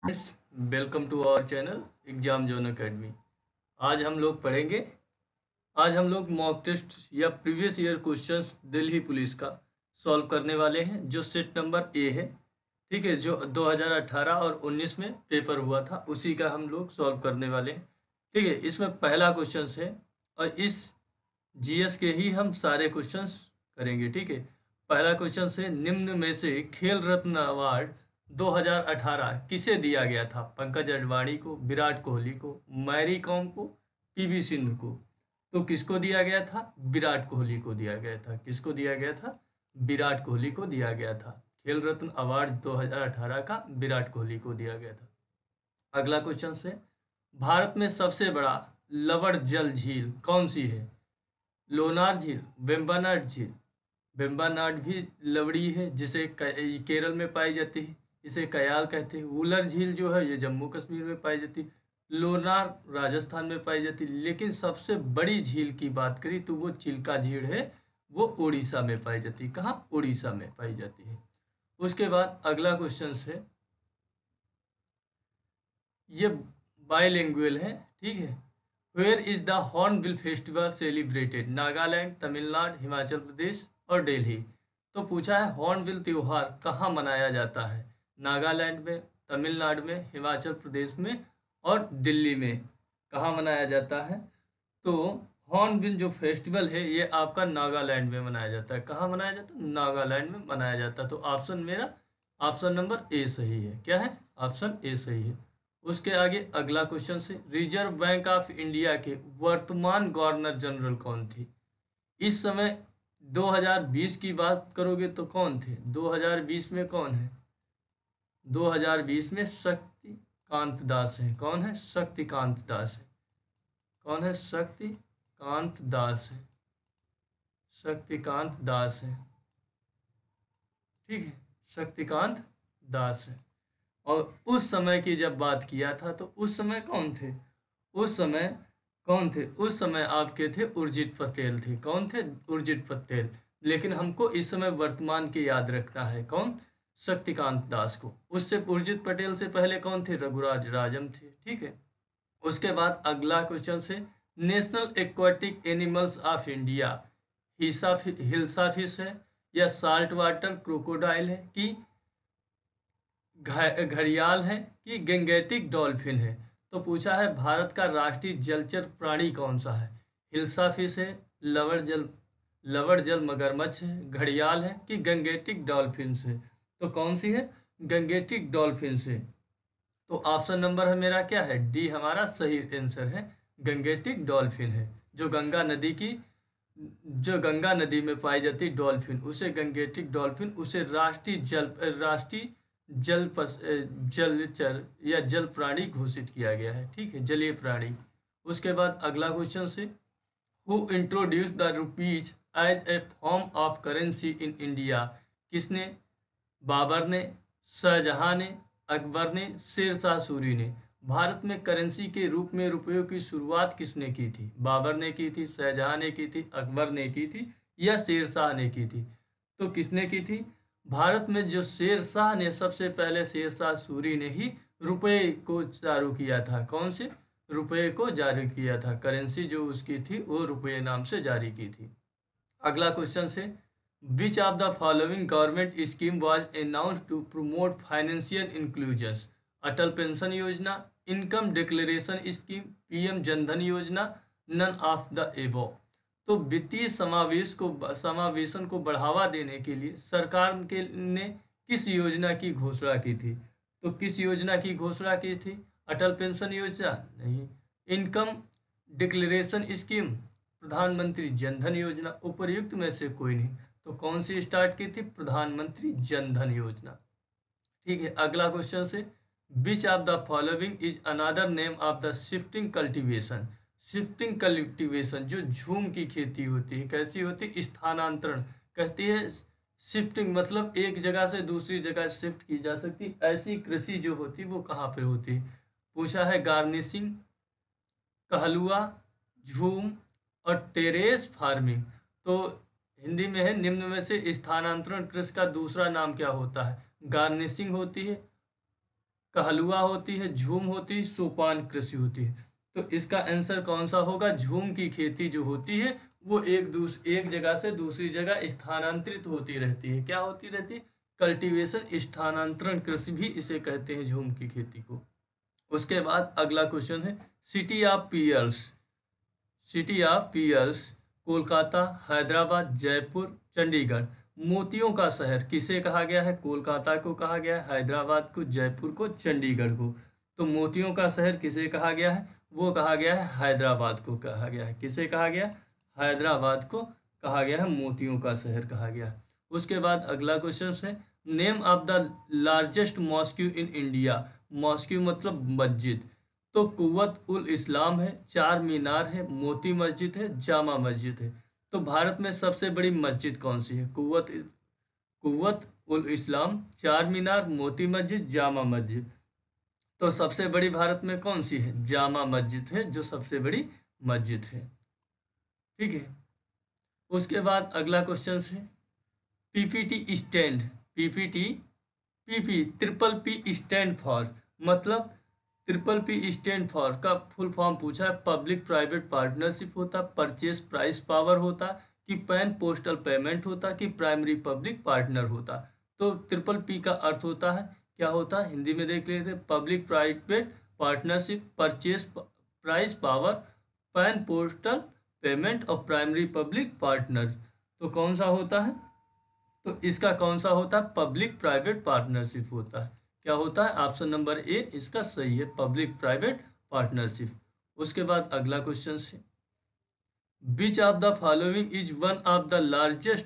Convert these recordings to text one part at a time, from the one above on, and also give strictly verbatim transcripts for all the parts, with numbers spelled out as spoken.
Friends, welcome to our channel exam zone academy. आज हम लोग पढ़ेंगे आज हम लोग मॉक टेस्ट या previous year questions Delhi police का सॉल्व करने वाले हैं, जो सेट नंबर ए है। ठीक है, जो दो हज़ार अठारह और उन्नीस में पेपर हुआ था, उसी का हम लोग सॉल्व करने वाले हैं। ठीक है, इसमें पहला क्वेश्चन है और इस जीएस के ही हम सारे क्वेश्चंस करेंगे। ठीक है, पहला क्वेश्चन है, निम्न में से खेल रत्न अवार्ड दो हज़ार अठारह किसे दिया गया था? पंकज अडवाणी को, विराट कोहली को, मैरी कॉम को, पीवी सिंधु को। तो किसको दिया गया था? विराट कोहली को दिया गया था। किसको दिया गया था? विराट कोहली को दिया गया था। खेल रत्न अवार्ड दो हज़ार अठारह का विराट कोहली को दिया गया था। अगला क्वेश्चन है, भारत में सबसे बड़ा लवण जल झील कौन सी है? लोनार झील, वेम्बनाड झील। वेम्बनाड भी लवड़ी है, जिसे क- केरल में पाई जाती है, इसे कयाल कहते हैं। वुलर झील जो है ये जम्मू कश्मीर में पाई जाती है। लोनार राजस्थान में पाई जाती है। लेकिन सबसे बड़ी झील की बात करी तो वो चिल्का झील है, वो उड़ीसा में पाई जाती है। कहाँ? उड़ीसा में पाई जाती है। उसके बाद अगला क्वेश्चन है, ये बाइलिंगुअल है। ठीक है, where is the hornbill festival celebrated? Nagaland, Tamil Nadu, Himachal Pradesh और दिल्ली। तो पूछा है हॉर्नबिल त्योहार कहाँ मनाया जाता है? नागालैंड में, तमिलनाडु में, हिमाचल प्रदेश में और दिल्ली में। कहाँ मनाया जाता है? तो हॉर्नबिल जो फेस्टिवल है ये आपका नागालैंड में मनाया जाता है। कहाँ मनाया जाता है? नागालैंड में मनाया जाता है। तो ऑप्शन मेरा ऑप्शन नंबर ए सही है। क्या है? ऑप्शन ए सही है। उसके आगे अगला क्वेश्चन से, रिजर्व बैंक ऑफ इंडिया के वर्तमान गवर्नर जनरल कौन थे? इस समय दो हज़ार बीस की बात करोगे तो कौन थे? दो हज़ार बीस में कौन है? दो हज़ार बीस में शक्तिकांत दास है। कौन है? शक्तिकांत दास है। कौन है? शक्तिकांत दास है। शक्तिकांत दास है। ठीक है, शक्तिकांत दास है। और उस समय की जब बात किया था तो उस समय कौन थे? उस समय कौन थे? उस समय आपके थे उर्जित पटेल थे। कौन थे? उर्जित पटेल। लेकिन हमको इस समय वर्तमान के याद रखना है। कौन? शक्तिकांत दास को। उससे उर्जित पटेल से पहले कौन थे? रघुराज राजम थे। ठीक है, उसके बाद अगला क्वेश्चन से, national aquatic animals of India हिसा हिल्सा फिश है या साल्ट वाटर क्रोकोडाइल है कि घ- घड़ियाल है कि गैंगेटिक डॉल्फिन है? तो पूछा है भारत का राष्ट्रीय जलचर प्राणी कौन सा है? हिल्सा फिश है, लवण जल लवण जल मगरमच्छ है, घड़ियाल है कि गैंगेटिक डॉल्फिन है? तो कौन सी है? गैंगेटिक डॉल्फिन है। तो ऑप्शन नंबर है मेरा क्या है? डी हमारा सही आंसर है। गंगेटिक डॉल्फिन है, जो गंगा नदी की जो गंगा नदी में पाई जाती डॉल्फिन, उसे गंगेटिक डॉल्फिन, उसे राष्ट्रीय जल राष्ट्रीय जल पस, जलचर या जल प्राणी घोषित किया गया है। ठीक है, जलीय प्राणी। उसके बाद अगला क्वेश्चन से, who introduced the rupees as a form of currency in India? किसने? बाबर ने, शाहजहां ने, अकबर ने, शेर शाह सूरी ने। भारत में करेंसी के रूप में रुपयों की शुरुआत किसने की थी? बाबर ने की थी, शाहजहां ने की थी, अकबर ने की थी या शेर शाह ने की थी? तो किसने की थी? भारत में जो शेर शाह ने, सबसे पहले शेर शाह सूरी ने ही रुपये को चालू किया था। कौन से? रुपये को जारी किया था। करेंसी जो उसकी थी वो रुपये नाम से जारी की थी। अगला क्वेश्चन से, which of the following government scheme was announced to promote financial inclusion? Atal pension Yojana, income declaration scheme, PM Jan Dhan Yojana, none of the above. तो वित्तीय समावेश को समावेशन को बढ़ावा देने के लिए सरकार के ने किस योजना की घोषणा की थी? तो किस योजना की घोषणा की थी? अटल पेंशन योजना? नहीं। इनकम डिक्लेरेशन स्कीम, प्रधानमंत्री जनधन योजना, उपर्युक्त में से कोई नहीं। तो कौन सी स्टार्ट की थी? प्रधानमंत्री जनधन योजना। ठीक है, अगला क्वेश्चन से, which of the following is another name of the shifting cultivation? Shifting cultivation जो झूम की खेती होती है, कैसी होती है? स्थानांतरण कहती है। शिफ्टिंग मतलब एक जगह से दूसरी जगह शिफ्ट की जा सकती, ऐसी कृषि जो होती वो कहाँ पे होती है? पूछा है गार्निशिंग, कहलुआ, झूम और टेरेस फार्मिंग। तो हिंदी में है, निम्न में से स्थानांतरण कृषि का दूसरा नाम क्या होता है? गार्निशिंग होती है, कहलुआ होती है, झूम होती है, सोपान कृषि होती है। तो इसका आंसर कौन सा होगा? झूम की खेती जो होती है वो एक दूस एक जगह से दूसरी जगह स्थानांतरित होती रहती है। क्या होती रहती है? कल्टीवेशन, स्थानांतरण कृषि भी इसे कहते हैं, झूम की खेती को। उसके बाद अगला क्वेश्चन है city of pearls. City of pearls Kolkata, Hyderabad, Jaipur, Chandigarh. मोतियों का शहर किसे कहा गया है? कोलकाता को कहा गया है, हैदराबाद को, जयपुर को, चंडीगढ़ को। तो मोतियों का शहर किसे कहा गया है? वो कहा गया है हैदराबाद को कहा गया है। किसे कहा गया? हैदराबाद को कहा गया है, मोतियों का शहर कहा गया है। उसके बाद अगला क्वेश्चन है name of the largest mosque in India. Mosque मतलब मस्जिद। तो कुव्वत उल इस्लाम है, चार मीनार है, मोती मस्जिद है, जामा मस्जिद है। तो भारत में सबसे बड़ी मस्जिद कौन सी है? कुव्वत कुव्वत उल इस्लाम, चार मीनार, मोती मस्जिद, जामा मस्जिद। तो सबसे बड़ी भारत में कौन सी है? जामा मस्जिद है जो सबसे बड़ी मस्जिद है। ठीक है। उसके बाद अगला क्वेश्चन है PPT stand. PPT PP triple P stand for, मतलब ट्रिपल पी स्टैंड फॉर का फुल फॉर्म पूछा है। पब्लिक प्राइवेट पार्टनरशिप होता, परचेस प्राइस पावर होता, कि पैन पोस्टल पेमेंट होता, कि प्राइमरी पब्लिक पार्टनर होता। तो ट्रिपल पी का अर्थ होता है, क्या होता है हिंदी में देख लेते हैं, public private partnership, purchase price power, pan postal payment और प्राइमरी पब्लिक पार्टनर। तो कौन सा होता है? तो इसका कौन सा होता है? पब्लिक प्राइवेट पार्टनरशिप होता है। क्या होता है? ऑप्शन नंबर ए इसका सही है, पब्लिक प्राइवेट पार्टनरशिप। उसके बाद अगला क्वेश्चन है which of the following is one of the largest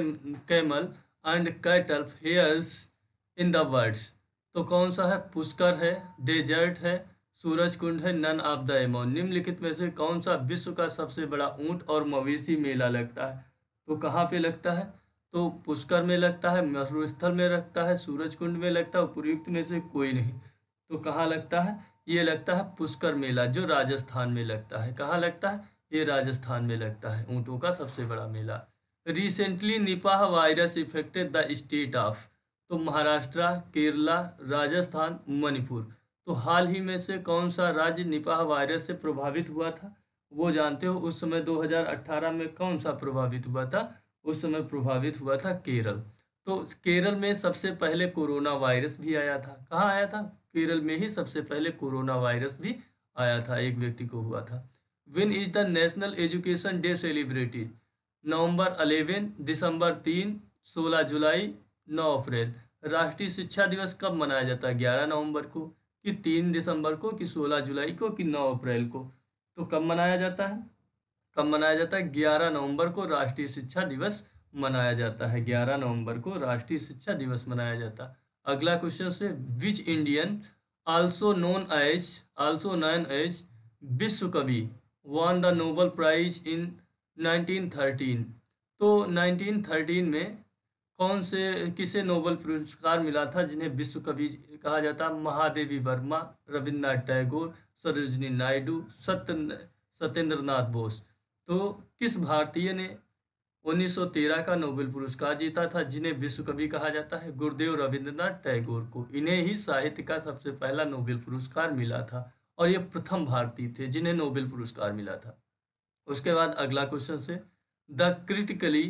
camel and cattle fairs in the world. तो कौन सा है? पुष्कर है, डेजर्ट है, सूरज कुंड है, नन ऑफ द एमोन। निम्नलिखित में से कौन सा विश्व का सबसे बड़ा ऊंट और मवेशी मेला लगता है? तो कहाँ पे लगता है? तो पुष्कर में लगता है, मरुस्थल में लगता है, सूरज कुंड में लगता है, उपयुक्त में से कोई नहीं। तो कहाँ लगता है? ये लगता है पुष्कर मेला जो राजस्थान में लगता है। कहाँ लगता है? ये राजस्थान में लगता है, ऊँटों का सबसे बड़ा मेला। Recently Nipah virus affected the state of. तो महाराष्ट्र, केरला, राजस्थान, मणिपुर। तो हाल ही में से कौन सा राज्य निपाह वायरस से प्रभावित हुआ था? वो जानते हो उस समय दो हज़ार अठारह में कौन सा प्रभावित हुआ था? उस समय प्रभावित हुआ था केरल। तो केरल में सबसे पहले कोरोना वायरस भी आया था। कहाँ आया था? केरल में ही सबसे पहले कोरोना वायरस भी आया था, एक व्यक्ति को हुआ था। When is the national education day celebrated? November eleven, दिसंबर तीन, सोलह जुलाई, नौ अप्रैल। राष्ट्रीय शिक्षा दिवस कब मनाया जाता है? ग्यारह नवंबर को, कि तीन दिसंबर को, कि सोलह जुलाई को, कि नौ अप्रैल को? तो कब मनाया जाता है? कब मनाया जाता है? ग्यारह नवंबर को राष्ट्रीय शिक्षा दिवस मनाया जाता है। ग्यारह नवंबर को राष्ट्रीय शिक्षा दिवस मनाया जाता है। अगला क्वेश्चन से which Indian also known as also known as Vishwa Kavi won the Nobel prize in nineteen thirteen. तो नाइनटीन थर्टीन में कौन से किसे नोबेल पुरस्कार मिला था जिन्हें विश्व कवि कहा जाता? महादेवी वर्मा, रविन्द्रनाथ टैगोर, सरोजिनी नायडू, सत्य सत्येंद्र नाथ बोस। तो किस भारतीय ने उन्नीस सौ तेरह का नोबेल पुरस्कार जीता था जिन्हें विश्व कवि कहा जाता है? गुरुदेव रविंद्रनाथ टैगोर को। इन्हें ही साहित्य का सबसे पहला नोबेल पुरस्कार मिला था और ये प्रथम भारतीय थे जिन्हें नोबेल पुरस्कार मिला था। उसके बाद अगला क्वेश्चन से द क्रिटिकली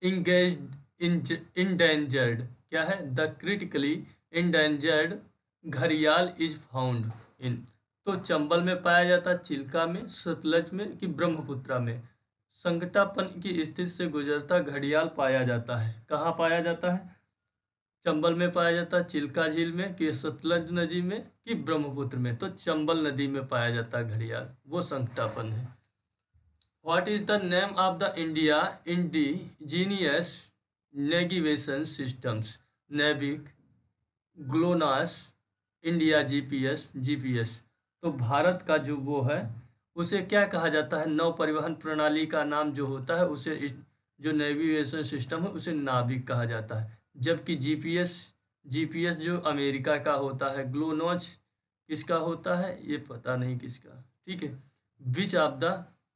इंगेज्ड इंडेंजर्ड क्या है? द क्रिटिकली इंडेंजर्ड घड़ियाल इज फाउंड इन। तो चंबल में पाया जाता, चिल्का में, सतलज में, कि ब्रह्मपुत्रा में? संकटापन की स्थिति से गुजरता घड़ियाल पाया जाता है। कहाँ पाया जाता है? चंबल में पाया जाता है, चिल्का झील में, कि सतलज नदी में, कि ब्रह्मपुत्र में? तो चंबल नदी में पाया जाता है घड़ियाल, वो संकटापन है। What is the name of the India indigenous navigation systems? NavIC, GLONASS, India GPS, GPS. तो भारत का जो वो है उसे क्या कहा जाता है? नौ परिवहन प्रणाली का नाम जो होता है उसे जो नेविगेशन सिस्टम है उसे नाविक कहा जाता है। जबकि जीपीएस जीपीएस जो अमेरिका का होता है, ग्लोनास किसका होता है ये पता नहीं किसका। ठीक है। Which of the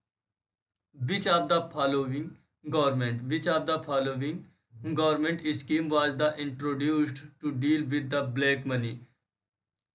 which of the following government which of the following government scheme was the introduced to deal with the black money?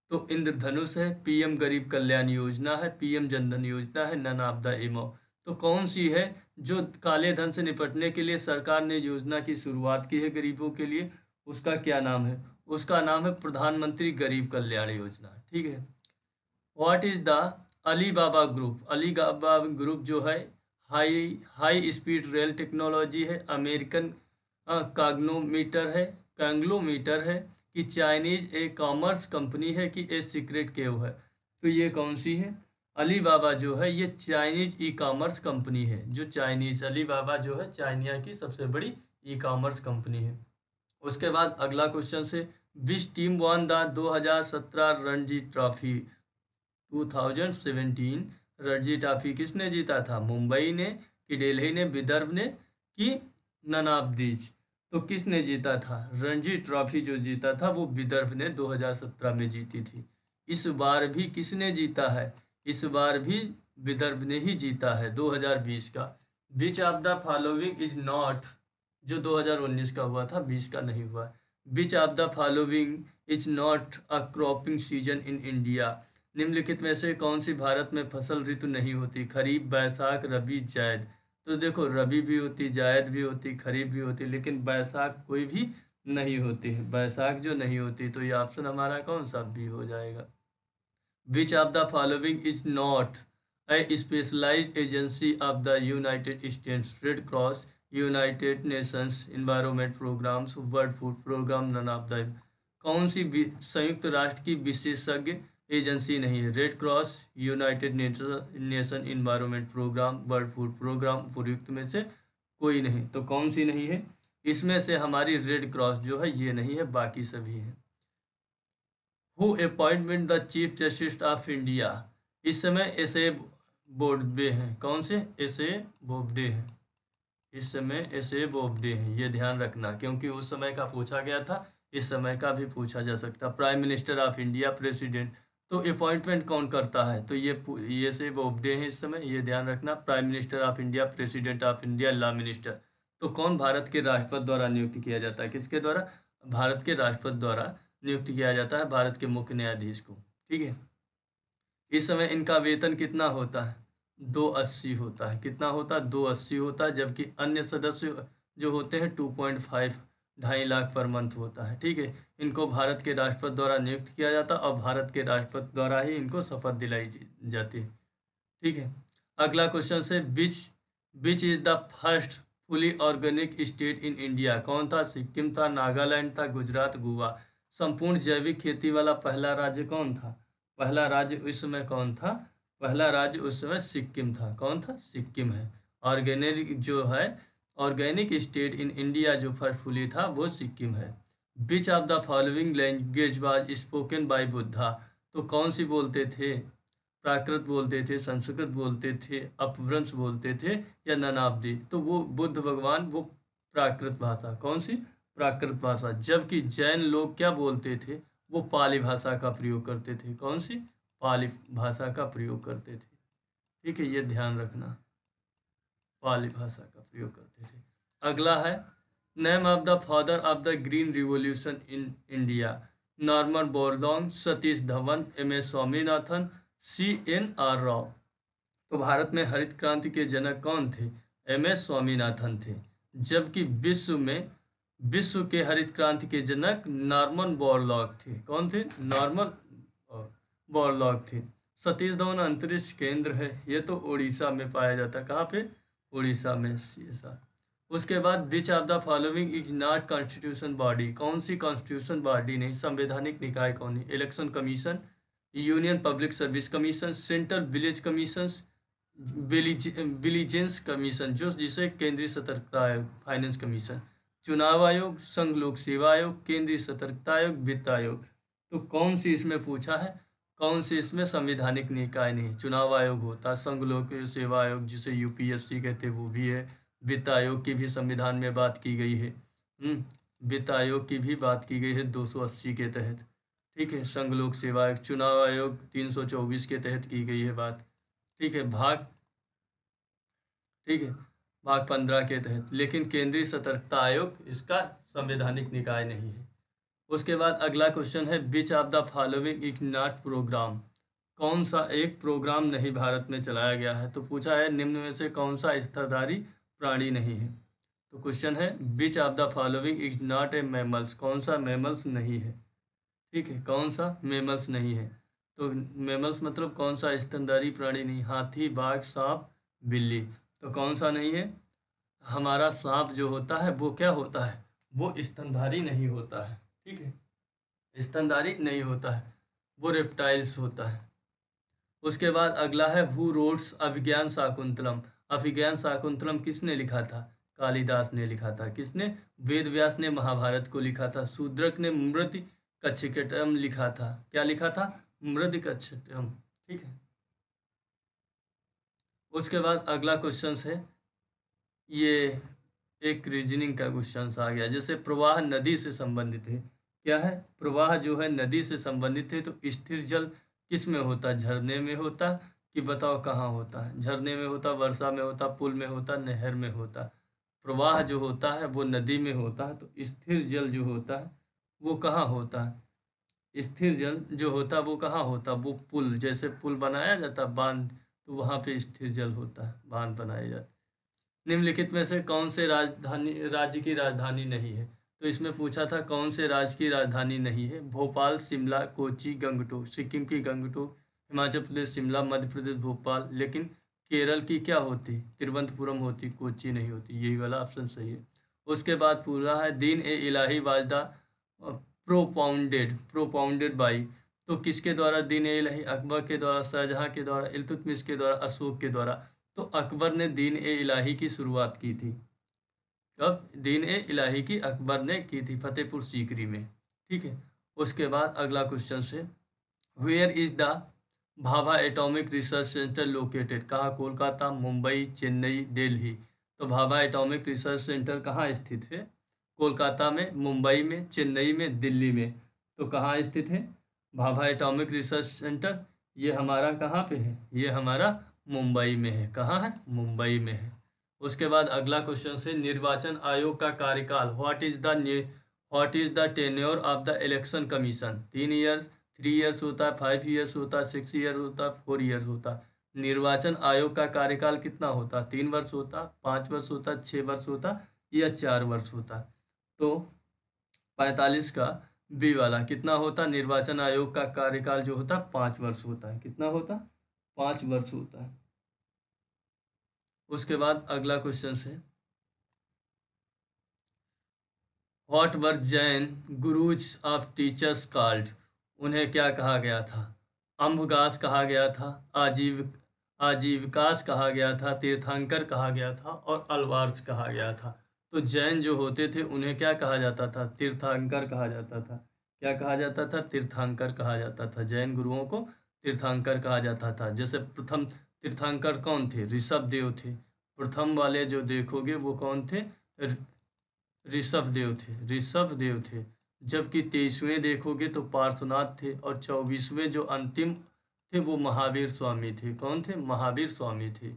तो इंद्रधनुष है, पीएम गरीब कल्याण योजना है, पीएम जनधन योजना है, नन ऑफ द एबव। तो कौन सी है जो काले धन से निपटने के लिए सरकार ने योजना की शुरुआत की है गरीबों के लिए, उसका क्या नाम है? उसका नाम है प्रधानमंत्री गरीब कल्याण योजना। ठीक है। What is the Alibaba group? Alibaba group जो है high high speed rail technology है, अमेरिकन काग्नोमीटर है कैंग्लोमीटर है, कि चाइनीज ए कॉमर्स कंपनी है, कि ए सीक्रेट केव है? तो ये कौन सी है? अलीबाबा जो है ये चाइनीज ई कॉमर्स कंपनी है। जो चाइनीज अलीबाबा जो है चाइना की सबसे बड़ी ई कॉमर्स कंपनी है। उसके बाद अगला क्वेश्चन से, विच टीम वन द दो हज़ार सत्रह रणजी ट्रॉफी? दो हज़ार सत्रह रणजी ट्रॉफी किसने जीता था? मुंबई ने, कि दिल्ली ने, विदर्भ ने, कि नन ऑफ दीज? तो किसने जीता था? रणजी ट्रॉफी जो जीता था वो विदर्भ ने दो हज़ार सत्रह में जीती थी। इस बार भी किसने जीता है? इस बार भी विदर्भ ने ही जीता है दो हज़ार बीस का। Which of the following is not, जो दो हज़ार उन्नीस का हुआ था, बीस का नहीं हुआ। Which of the following is not a cropping season in India? निम्नलिखित में से कौन सी भारत में फसल ऋतु नहीं होती? खरीफ, बैसाख, रबी, जायद। तो देखो रबी भी होती, जायद भी होती, खरीफ भी होती, लेकिन बैसाख कोई भी नहीं होती है। बैसाख जो नहीं होती, तो ये ऑप्शन हमारा कौन सा भी हो जाएगा। Which of the following is not a specialised agency of the united states? Red cross, united nations environment programmes, world food programme, none of the? कौन सी संयुक्त राष्ट्र की विशेषज्ञ एजेंसी नहीं है? Red cross, united nation environment programme, world food programme, उपयुक्त में से कोई नहीं। तो कौन सी नहीं है? इसमें से हमारी रेड क्रॉस जो है ये नहीं है, बाकी सभी है। Who appointment the chief justice of India? इस समय एस ए बोबडे हैं। कौन से? एस ए बोबडे हैं। इस समय एस ए बोबडे हैं, ये ध्यान रखना, क्योंकि उस समय का पूछा गया था, इस समय का भी पूछा जा सकता। Prime minister of India, president. तो अपॉइंटमेंट कौन करता है? तो ये ये से बोबडे हैं इस समय, ये ध्यान रखना। Prime minister of India, president of India, law minister. तो कौन भारत के राष्ट्रपति द्वारा नियुक्त किया जाता है? किसके द्वारा? भारत के राष्ट्रपति द्वारा नियुक्त किया जाता है, भारत के मुख्य न्यायाधीश को। ठीक है। इस समय इनका वेतन कितना होता है? दो अस्सी होता है। कितना होता है? दो अस्सी होता है। जबकि अन्य सदस्य जो होते हैं टू पॉइंट फाइव, ढाई लाख पर मंथ होता है। ठीक है। इनको भारत के राष्ट्रपति द्वारा नियुक्त किया जाता है और भारत के राष्ट्रपति द्वारा ही इनको शपथ दिलाई जाती है। ठीक है। अगला क्वेश्चन से, which which is the first fully organic state in India? कौन था? सिक्किम था, नागालैंड था, गुजरात, गोवा। संपूर्ण जैविक खेती वाला पहला राज्य कौन था? पहला राज्य उस समय कौन था? पहला राज्य उस समय सिक्किम था। कौन था? सिक्किम है। ऑर्गेनिक जो है, ऑर्गेनिक स्टेट इन इंडिया जो फर्स्ट फुली था वो सिक्किम है। Which of the following language was spoken by Buddha? तो कौन सी बोलते थे? प्राकृत बोलते थे, संस्कृत बोलते थे, अपभ्रंश बोलते थे, या नन ऑफ दी? तो वो बुद्ध भगवान वो प्राकृत भाषा, कौन सी? प्राकृत भाषा। जबकि जैन लोग क्या बोलते थे? वो पाली भाषा का प्रयोग करते थे। कौन सी? पाली भाषा का प्रयोग करते थे। ठीक है, ये ध्यान रखना, पाली भाषा का प्रयोग करते थे। अगला है, name of the father of the green revolution in India? Norman Borlaug, Satish Dhawan, M S Swaminathan, C N R Rao. तो भारत में हरित क्रांति के जनक कौन थे? एम एस स्वामीनाथन थे। जबकि विश्व में विश्व के हरित क्रांति के जनक नॉर्मन बोरलॉग थे। कौन थे? नॉर्मन बोरलॉग थे। सतीश धवन अंतरिक्ष केंद्र है, ये तो उड़ीसा में पाया जाता है। कहाँ पे? उड़ीसा में, सी एस आर। उसके बाद, which of the following is not constitution body? कौन सी कॉन्स्टिट्यूशन बॉडी नहीं, संवैधानिक निकाय कौन है? Election commission, union public service commission, central village commission, vigilance commission जो जिसे केंद्रीय सतर्कता आयोग, फाइनेंस कमीशन, चुनाव आयोग, संघ लोक सेवा आयोग, केंद्रीय सतर्कता आयोग, वित्त आयोग। तो कौन सी इसमें पूछा है? कौन सी इसमें संवैधानिक निकाय नहीं? चुनाव आयोग होता, संघ लोक सेवा आयोग जिसे यूपीएससी कहते हैं वो भी है, वित्त आयोग की भी संविधान में बात की गई है। वित्त आयोग की भी बात की गई है दो सौ अस्सी के तहत। ठीक है। संघ लोक सेवा आयोग, चुनाव आयोग तीन सौ चौबीस के तहत की गई है बात। ठीक है। भाग ठीक है भाग पंद्रह के तहत। लेकिन केंद्रीय सतर्कता आयोग इसका संवैधानिक निकाय नहीं है। उसके बाद अगला क्वेश्चन है which of the following is not program, कौन सा एक प्रोग्राम नहीं भारत में चलाया गया है। तो पूछा है निम्न में से कौन सा स्तनधारी प्राणी नहीं है। तो क्वेश्चन है which of the following is not a mammals, कौन सा मैमल्स नहीं है। ठीक है, कौन सा मैमल्स नहीं है। तो मैमल्स मतलब कौन सा स्तनधारी प्राणी नहीं, हाथी, बाघ, सांप, बिल्ली। तो कौन सा नहीं है, हमारा सांप जो होता है वो क्या होता है, वो स्तनधारी नहीं होता है। ठीक है, स्तनधारी नहीं होता है, वो रेप्टाइल्स होता है। उसके बाद अगला है हु रोड्स अभिज्ञान शाकुंतलम, अभिज्ञान शाकुंतलम किसने लिखा था, कालिदास ने लिखा था। किसने, वेद व्यास ने महाभारत को लिखा था। शूद्रक ने मृत कच्छकटम लिखा था। क्या लिखा था, मृद कच्छकटम। ठीक है, उसके बाद अगला क्वेश्चन है, ये एक रीजनिंग का क्वेश्चन आ गया। जैसे प्रवाह नदी से संबंधित है, क्या है, प्रवाह जो है नदी से संबंधित है। तो स्थिर जल किस में होता, झरने में होता कि बताओ कहाँ होता है। झरने में होता, वर्षा में होता, पुल में होता, नहर में होता। प्रवाह जो होता है वो नदी में होता है। तो स्थिर जल जो होता है वो कहाँ होता है, स्थिर जल जो होता है वो कहाँ होता, वो पुल, जैसे पुल बनाया जाता बांध, तो वहाँ पे स्थिर जल होता है, बांध बनाए जाते। निम्नलिखित में से कौन से राजधानी राज्य की राजधानी नहीं है। तो इसमें पूछा था कौन से राज्य की राजधानी नहीं है। भोपाल, शिमला, कोची, गंगटोक। सिक्किम की गंगटोक, हिमाचल प्रदेश शिमला, मध्य प्रदेश भोपाल। लेकिन केरल की क्या होती, तिरुवनंतपुरम होती, कोची नहीं होती। यही वाला ऑप्शन सही है। उसके बाद पूरा है Din e Ilahi was the propounded propounded by. तो किसके द्वारा दीन ए इलाही, अकबर के द्वारा, शाहजहां के द्वारा, इल्तुतमिश के द्वारा, अशोक के द्वारा। तो अकबर ने दीन ए इलाही की शुरुआत की थी। कब, दीन ए इलाही की अकबर ने की थी, फतेहपुर सीकरी में। ठीक है, उसके बाद अगला क्वेश्चन से where is the Bhabha atomic research centre located, कहाँ, कोलकाता, मुंबई, चेन्नई, दिल्ली। तो भाभा एटॉमिक रिसर्च सेंटर कहाँ स्थित है, कोलकाता में, मुंबई में, चेन्नई में, दिल्ली में। तो कहाँ स्थित है भाभा एटॉमिक रिसर्च सेंटर, ये हमारा कहाँ पे है, ये हमारा मुंबई में है। कहाँ है, मुंबई में है। उसके बाद अगला क्वेश्चन से निर्वाचन आयोग का कार्यकाल, what is the what is the tenure of the election commission. तीन ईयर्स, थ्री ईयर्स होता है, फाइव ईयर्स होता है, सिक्स ईयर होता है, फोर ईयर्स होता है। निर्वाचन आयोग का कार्यकाल कितना होता, तीन वर्ष होता, पाँच वर्ष होता, छः वर्ष होता या चार वर्ष होता। तो पैंतालीस का बी वाला कितना होता, निर्वाचन आयोग का कार्यकाल जो होता पाँच वर्ष होता है। कितना होता, पाँच वर्ष होता है। उसके बाद अगला क्वेश्चन है what were Jain gurus of teachers called, उन्हें क्या कहा गया था, अम्भगास कहा गया था, आजीव आजीविकास कहा गया था, तीर्थंकर कहा गया था और अलवार्स कहा गया था। तो जैन जो होते थे उन्हें क्या कहा जाता था, तीर्थंकर कहा जाता था। क्या कहा जाता था, तीर्थंकर कहा जाता था। जैन गुरुओं को तीर्थंकर कहा जाता था। जैसे प्रथम तीर्थंकर कौन थे, ऋषभ देव थे। प्रथम वाले जो देखोगे वो कौन थे, ऋषभ देव थे, ऋषभ देव थे। जबकि तेईसवें देखोगे तो पार्श्वनाथ थे और चौबीसवें जो अंतिम थे वो महावीर स्वामी थे। कौन थे, महावीर स्वामी थे।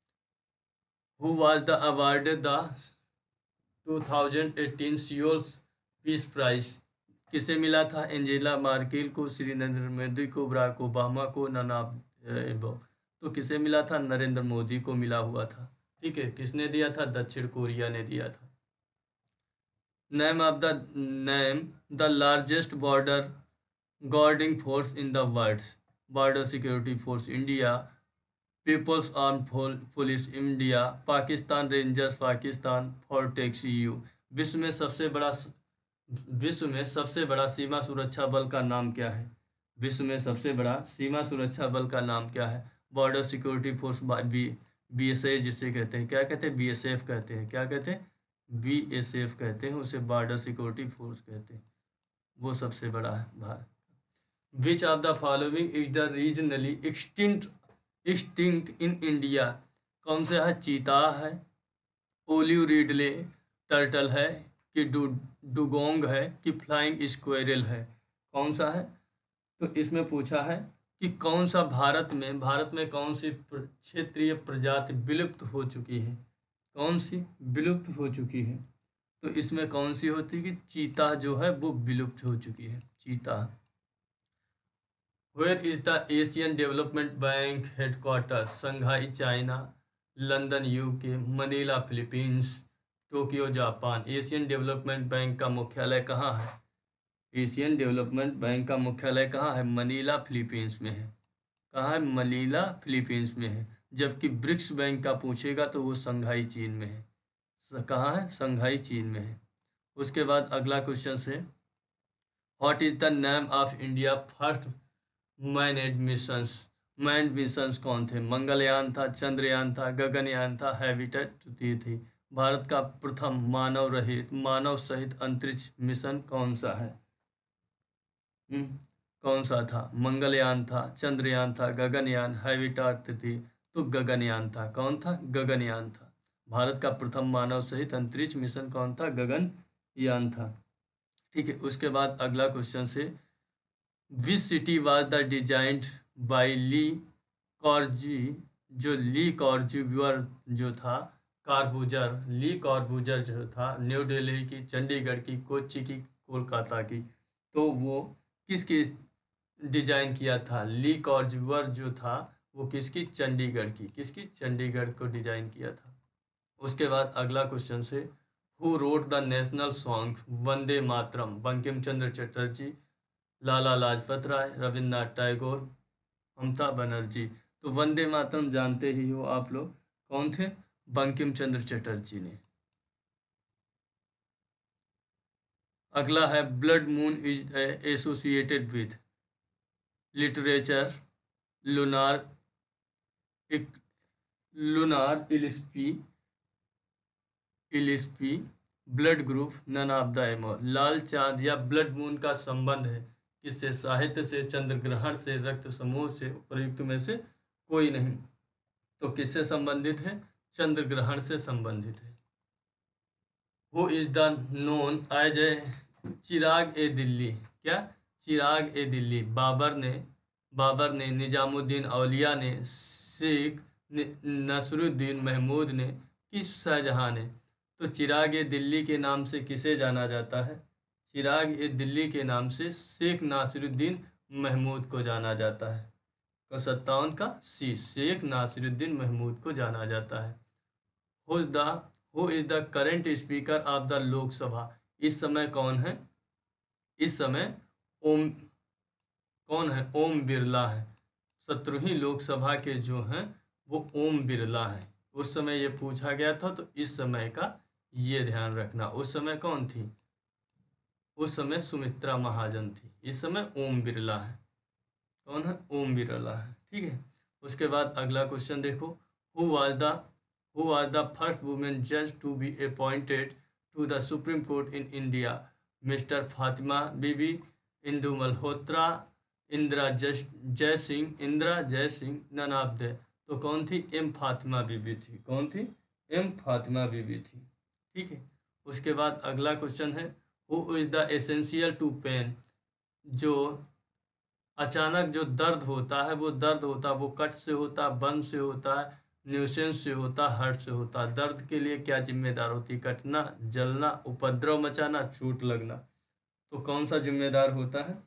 Who was the awarded the two thousand eighteen Seoul peace prize, किसे मिला था, एंजेला मार्केल को, श्री नरेंद्र मोदी को, बराक ओबामा को, नाना। तो किसे मिला था, नरेंद्र मोदी को मिला हुआ था। ठीक है, किसने दिया था, दक्षिण कोरिया ने दिया था। Name of the name the largest border guarding force in the world, border security force India, people's arm police India, Pakistan rangers Pakistan, फोर्टेक्स यू। विश्व में सबसे बड़ा विश्व में सबसे बड़ा सीमा सुरक्षा बल का नाम क्या है, विश्व में सबसे बड़ा सीमा सुरक्षा बल का नाम क्या है, border security force B B S F जिसे कहते हैं। क्या कहते हैं, बी एस एफ कहते हैं। क्या कहते हैं, बी एस एफ कहते हैं, उसे बॉर्डर सिक्योरिटी फोर्स कहते हैं। वो सबसे बड़ा है Bharat. Which of the following is the regionally extinct extinct in India, कौन सा है, चीता है, ओलिव रिडले टर्टल है कि डू डुगोंग है कि फ्लाइंग स्क्वेरल है, कौन सा है। तो इसमें पूछा है कि कौन सा भारत में भारत में कौन सी क्षेत्रीय प्रजाति विलुप्त हो चुकी है, कौन सी विलुप्त हो चुकी है। तो इसमें कौन सी होती है कि चीता जो है वो विलुप्त हो चुकी है, चीता। Where is the Asian development bank headquarter? Shanghai China, London UK, Manila Philippines, Tokyo Japan. Asian development bank का मुख्यालय कहाँ है? एशियन डेवलपमेंट बैंक का मुख्यालय कहाँ है? मनीला फिलीपींस में है। कहाँ है? मनीला फिलीपींस में है। जबकि ब्रिक्स बैंक का पूछेगा तो वो शंघाई चीन में है। कहाँ है? शंघाई चीन में है। उसके बाद अगला क्वेश्चन है, what is the name of India first manned missions? Manned missions कौन थे? मंगलयान था, चंद्रयान था, गगनयान था, हैबिटेट तृतीय थी। भारत का प्रथम मानव रहित मानव सहित अंतरिक्ष मिशन कौन सा है? हम्म कौन सा था? मंगलयान था, चंद्रयान था, गगनयान, हैबिटेट तृतीय। तो गगनयान था। कौन था? गगनयान था। भारत का प्रथम मानव सहित अंतरिक्ष मिशन कौन था? गगनयान था। ठीक है। उसके बाद अगला क्वेश्चन से, which city was the designed by Le Corbusier? जो ली कॉर्ब्यूजर जो था, कॉर्ब्यूजर ली कॉर्ब्यूजर जो था, न्यू दिल्ली की, चंडीगढ़ की, कोच्चि की, कोलकाता की। तो वो किसकी डिजाइन किया था? ली कॉर्ब्यूजर जो था वो किसकी? चंडीगढ़ की। किसकी? चंडीगढ़ को डिजाइन किया था। उसके बाद अगला क्वेश्चन से, who wrote the national song Vande Mataram? Bankim Chandra Chatterjee, Lala Lajpat Rai, Rabindranath Tagore, Mamata Banerjee. तो वंदे मातरम जानते ही हो आप लोग, कौन थे? बंकिम चंद्र चटर्जी ने। अगला है, blood moon is associated with literature, lunar lunar इलिस्पी इलिस्पी blood group, none of the ammo. लाल चांद या ब्लड मून का संबंध है किससे? साहित्य से, चंद्र ग्रहण से, रक्त समूह से, उपयुक्त में से कोई नहीं। तो किससे संबंधित है? चंद्र ग्रहण से संबंधित है। Who is the known as e Chirag e Delhi? क्या? चिराग ए दिल्ली। बाबर ने बाबर ने निजामुद्दीन औलिया ने, शेख नसरुद्दीन महमूद ने, कि शाहजहां ने? तो चिराग ए दिल्ली के नाम से किसे जाना जाता है? चिराग ए दिल्ली के नाम से शेख नासिरुद्दीन महमूद को जाना जाता है। तो सत्तावन का सी, शेख नासिरुद्दीन महमूद को जाना जाता है। Who is the who is the current speaker of the Lok Sabha? इस समय कौन है? इस समय ओम कौन है? ओम बिरला है। सत्रहवीं लोकसभा के जो हैं वो ओम बिरला है। उस समय ये पूछा गया था, तो इस समय का ये ध्यान रखना। उस समय कौन थी? उस समय सुमित्रा महाजन थी। इस समय ओम बिरला है। कौन है? ओम बिरला है। ठीक है। उसके बाद अगला क्वेश्चन देखो, who was the who was the first women जज to be appointed to the supreme court in India? Mister Fatima Bibi, Indu Malhotra, Indira Jai Singh Indira Jai Singh, none of the. तो कौन थी? एम फातिमा बीबी थी। कौन थी? एम फातिमा बीबी थी। ठीक है। उसके बाद अगला क्वेश्चन है, who is the essential to pen? जो अचानक जो दर्द होता है, वो दर्द होता है वो कट से होता है, बर्न से होता है, न्यूसेंस से होता है, हर्ट से होता है। दर्द के लिए क्या जिम्मेदार होती है? कटना, जलना, उपद्रव मचाना, चोट लगना। तो कौन सा जिम्मेदार होता है?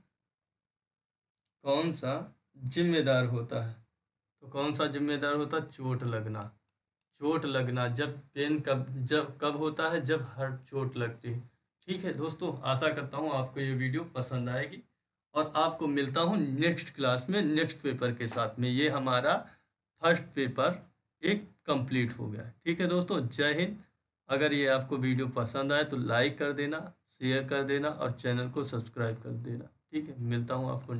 कौन सा जिम्मेदार होता है? तो कौन सा जिम्मेदार होता है? चोट लगना। चोट लगना जब पेन कब जब कब होता है? जब हर्ट, चोट लगती है। ठीक है दोस्तों, आशा करता हूँ आपको ये वीडियो पसंद आएगी और आपको मिलता हूँ नेक्स्ट क्लास में नेक्स्ट पेपर के साथ में। ये हमारा फर्स्ट पेपर एक कंप्लीट हो गया। ठीक है दोस्तों, जय हिंद। अगर ये आपको वीडियो पसंद आए तो लाइक कर देना, शेयर कर देना और चैनल को सब्सक्राइब कर देना। ठीक है, मिलता हूँ आपको।